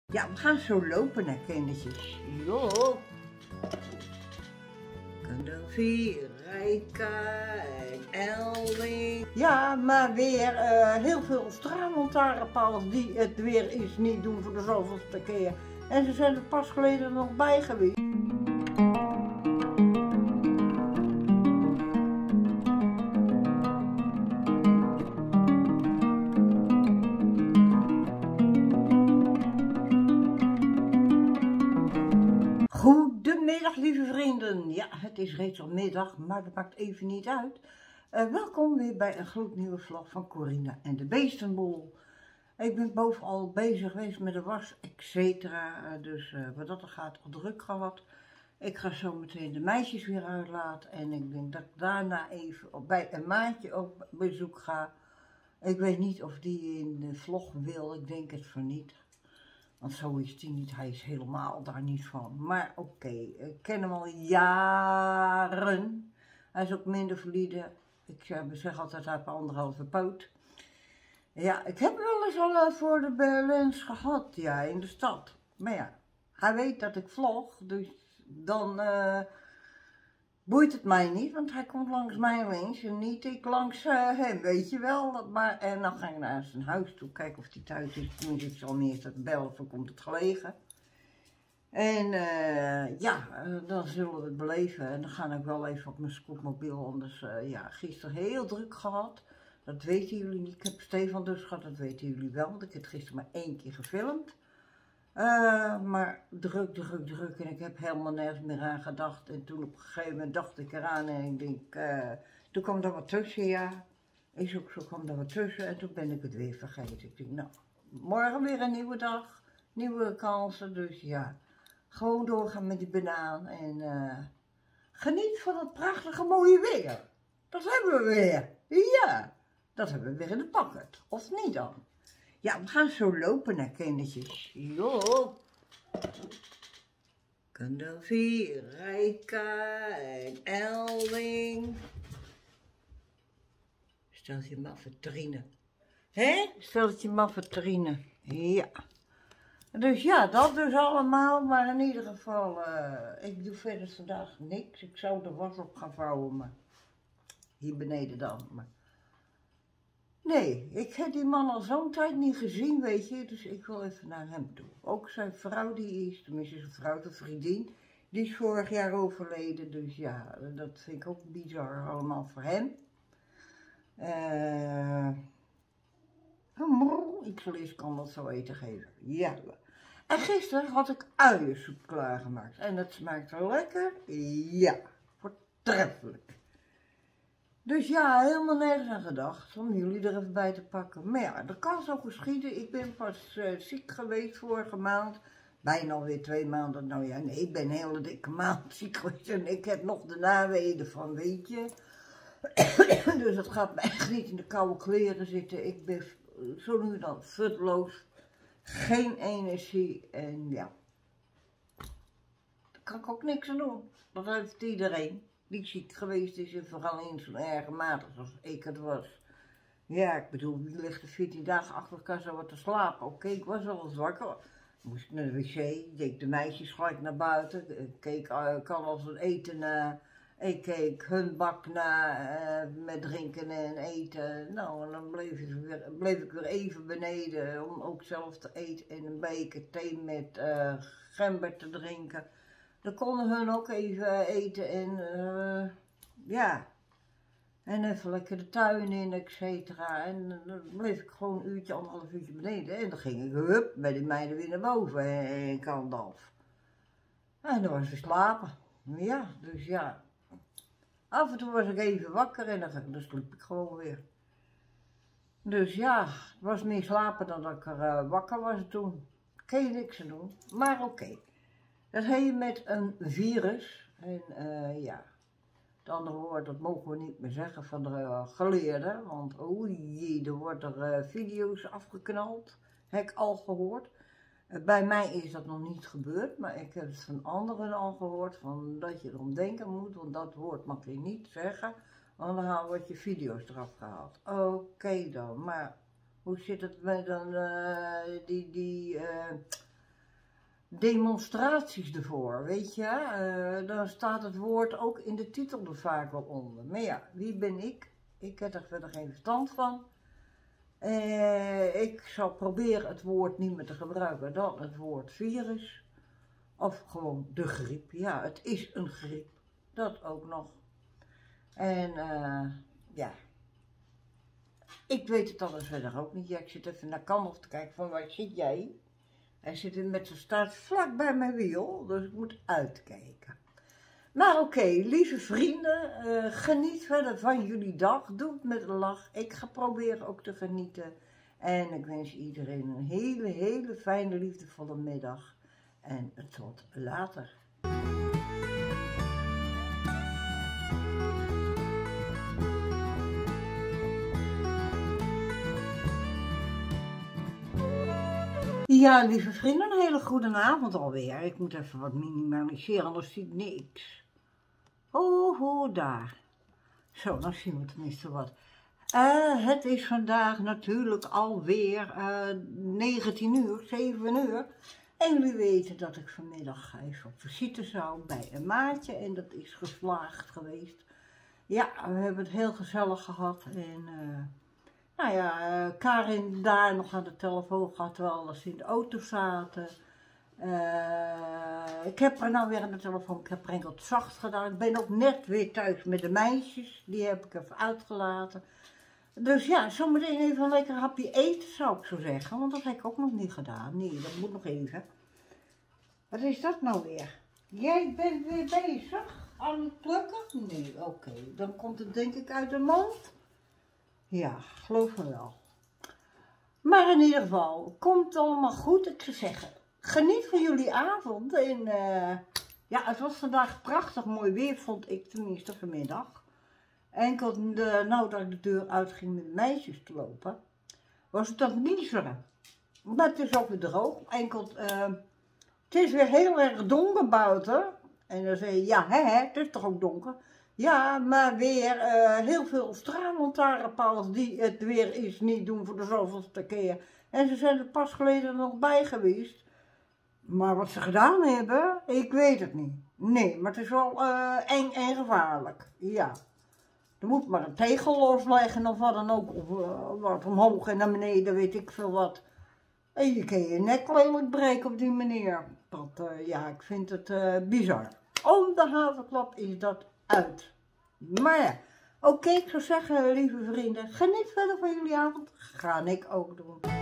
Ja, we gaan zo lopen naar kindertjes. Jo. Rijka en Elwing. Ja, maar weer heel veel straatlantaarnpalen die het weer eens niet doen voor de zoveelste keer. En ze zijn er pas geleden nog bij geweest. Goedemiddag lieve vrienden. Ja, het is reeds al middag, maar dat maakt even niet uit. Welkom weer bij een gloednieuwe vlog van Corina en de Beestenboel. Ik ben bovenal bezig geweest met de was, etc. Dus wat dat er gaat, al druk gehad. Ik ga zo meteen de meisjes weer uitlaten en ik denk dat ik daarna even bij een maatje op bezoek ga. Ik weet niet of die in de vlog wil, ik denk het van niet. Want zo is hij niet, hij is helemaal daar niet van. Maar oké, ik ken hem al jaren. Hij is ook minder valide. Ik zeg altijd, hij heeft 1,5 poot. Ja, ik heb wel eens al voor de lens gehad, ja, in de stad. Maar ja, hij weet dat ik vlog, dus dan boeit het mij niet. Want hij komt langs mij links en niet ik langs hem, weet je wel. Maar, en dan ga ik naar zijn huis toe, kijken of hij thuis is. Toen ik zal niet eens bellen of komt het gelegen. En ja, dan zullen we het beleven. En dan ga ik wel even op mijn scootmobiel, anders ja, gisteren heel druk gehad. Dat weten jullie niet. Ik heb Stefan dus gehad, dat weten jullie wel, want ik heb gisteren maar 1 keer gefilmd. Maar druk. En ik heb helemaal nergens meer aan gedacht. En toen op een gegeven moment dacht ik eraan en ik denk, toen kwam er wat tussen, ja. Is ook zo, kwam er wat tussen en toen ben ik het weer vergeten. Ik denk, nou, morgen weer een nieuwe dag, nieuwe kansen, dus ja. Gewoon doorgaan met die banaan en geniet van het prachtige mooie weer. Dat hebben we weer, ja. Dat hebben we weer in de pakket, of niet dan? Ja, we gaan zo lopen naar kindertjes. Jo. Kandavie, Rijka en Elwing. Stel je maffe Trine. Hé? Stel je maffe Trine. Ja. Dus ja, dat dus allemaal. Maar in ieder geval, ik doe verder vandaag niks. Ik zou de was op gaan vouwen, maar hier beneden dan. Maar nee, ik heb die man al zo'n tijd niet gezien, weet je, dus ik wil even naar hem toe. Ook zijn vrouw, die is, tenminste zijn vrouw, de vriendin, die is vorig jaar overleden, dus ja, dat vind ik ook bizar allemaal voor hem. Ik zal eerst kan dat zo eten geven, ja. En gisteren had ik uiensoep klaargemaakt en dat smaakt lekker, ja, voortreffelijk. Dus ja, helemaal nergens aan gedacht om jullie er even bij te pakken. Maar ja, dat kan zo geschieden. Ik ben pas ziek geweest vorige maand. Bijna alweer 2 maanden. Nou ja, nee, ik ben een hele dikke maand ziek geweest. En ik heb nog de naweden van, weet je. Dus dat gaat me echt niet in de koude kleren zitten. Ik ben zo nu dan futloos. Geen energie. En ja, daar kan ik ook niks aan doen. Dat heeft iedereen die ziek geweest is en vooral in zo'n erge mate zoals ik het was. Ja, ik bedoel, die ligt er 14 dagen achter elkaar zo wat te slapen. Oké, ik was wel eens wakker. Moest naar de wc, deed de meisjes gelijk naar buiten. Ik keek, kan als het eten na. Ik keek hun bak na met drinken en eten. Nou, en dan bleef ik weer even beneden om ook zelf te eten en een beker thee met gember te drinken. Dan konden hun ook even eten en ja, en even lekker de tuin in, etc. En dan bleef ik gewoon een uurtje, 1,5 uurtje beneden en dan ging ik hup, bij de meiden weer naar boven en kant af. En dan was ik slapen. Ja, dus ja, af en toe was ik even wakker en dan sliep ik gewoon weer. Dus ja, het was meer slapen dan dat ik er wakker was toen. Kon je niks aan doen, maar oké. Dat heet je met een virus. En ja, het andere woord, dat mogen we niet meer zeggen van de geleerden. Want oei, er worden video's afgeknald. Heb ik al gehoord. Bij mij is dat nog niet gebeurd, maar ik heb het van anderen al gehoord. Van dat je erom denken moet, want dat woord mag je niet zeggen. Want dan wordt je video's eraf gehaald. Oké dan, maar hoe zit het met dan demonstraties ervoor, weet je. Dan staat het woord ook in de titel er vaak wel onder. Maar ja, wie ben ik? Ik heb er verder geen verstand van. Ik zal proberen het woord niet meer te gebruiken dan het woord virus. Of gewoon de griep. Ja, het is een griep. Dat ook nog. En ja, ik weet het anders verder ook niet. Ja, ik zit even naar Kandel te kijken van waar zit jij? Hij zit met zijn staart vlak bij mijn wiel, dus ik moet uitkijken. Maar oké, lieve vrienden, geniet verder van jullie dag. Doe het met een lach. Ik ga proberen ook te genieten. En ik wens iedereen een hele fijne, liefdevolle middag. En tot later. Ja, lieve vrienden, een hele goede avond alweer. Ik moet even wat minimaliseren, anders zie ik niks. Oh, daar. Zo, dan zien we tenminste wat. Het is vandaag natuurlijk alweer 19 uur, 7 uur. En jullie weten dat ik vanmiddag even op visite zou bij een maatje. En dat is geslaagd geweest. Ja, we hebben het heel gezellig gehad. En nou ja, Karin daar nog aan de telefoon gehad terwijl we in de auto zaten. Ik heb er nou weer aan de telefoon, ik heb er enkel zacht gedaan. Ik ben ook net weer thuis met de meisjes, die heb ik even uitgelaten. Dus ja, zometeen even een lekker hapje eten zou ik zo zeggen, want dat heb ik ook nog niet gedaan. Nee, dat moet nog even. Wat is dat nou weer? Jij bent weer bezig aan het plukken? Nee, oké. Dan komt het denk ik uit de mond. Ja, geloof me wel. Maar in ieder geval, komt allemaal goed. Ik zou zeggen, geniet van jullie avond. En ja, het was vandaag prachtig mooi weer, vond ik tenminste vanmiddag. Enkel nou dat ik de deur uitging met meisjes te lopen, was het dat miezeren. Maar het is ook weer droog. Enkel, het is weer heel erg donker buiten. En dan zei je, ja, het is toch ook donker? Ja, maar weer heel veel straallantaarnpalen die het weer is niet doen voor de zoveelste keer. En ze zijn er pas geleden nog bij geweest. Maar wat ze gedaan hebben, ik weet het niet. Nee, maar het is wel eng en gevaarlijk. Ja. Er moet maar een tegel losleggen of wat dan ook. Of wat omhoog en naar beneden, weet ik veel wat. En je kan je nek lelijk breken op die manier. Dat, ja, ik vind het bizar. Om de haverklap is dat uit. Maar ja, oké, ik zou zeggen, lieve vrienden, geniet verder van jullie avond. Ga ik ook doen.